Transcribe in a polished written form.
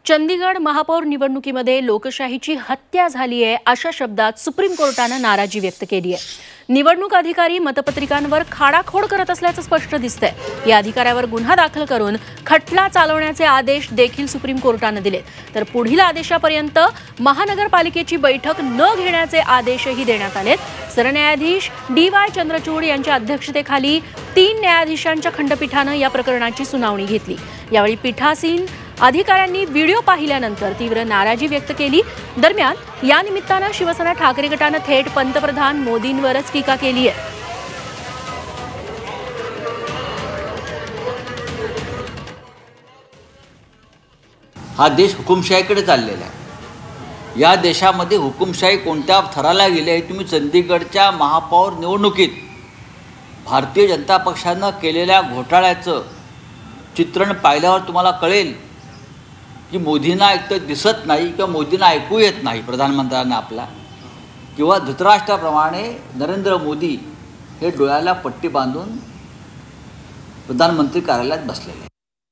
चंदीगड महापौर निवडणुकीमध्ये लोकशाहीची हत्या झाली आहे अशा शब्दात सुप्रीम कोर्टाने नाराजी व्यक्त केली आहे। निवडणूक अधिकारी मतपत्रिकांवर खाडाखोड करत असल्याचं स्पष्ट दिसतंय। या अधिकाऱ्यावर गुन्हा दाखल करून खटला चालवण्याचे आदेश देखील सुप्रीम कोर्टाने दिले, तर पुढील आदेशापर्यंत महानगरपालिकेची बैठक न घेण्याचे आदेशही देण्यात आलेत। सरन्यायाधीश DY चंद्रचूड यांच्या अध्यक्षतेखाली 3 न्यायाधीशांच्या खंडपीठाने या प्रकरणाची सुनावणी घेतली। यावेळी पीठासीन अधिकाऱ्यांनी व्हिडिओ पाहिल्यानंतर तीव्र नाराजी व्यक्त केली। दरम्यान या निमित्ताने शिवसेना ठाकरे गटाने थेट पंतप्रधान मोदींवरच टीका केली आहे। हा देश हुकुमशाहीकडे चाललेला आहे। या देशामध्ये हुकुमशाही कोणत्या थराला गेली आहे तुम्ही चंदीगडच्या महापौर निवडणुकीत भारतीय जनता पक्षाने केलेल्या घोटाळ्याचं चित्रण पाहिल्यावर तुम्हाला कळेल की मोदींना एकतर दिसत नाही किंवा मोदींना ऐकू येत नाही प्रधानमंत्र्यांना आपला, किंवा धृतराष्ट्राप्रमाणे नरेंद्र मोदी हे डोळ्याला पट्टी बांधून प्रधानमंत्री कार्यालयात बसलेले।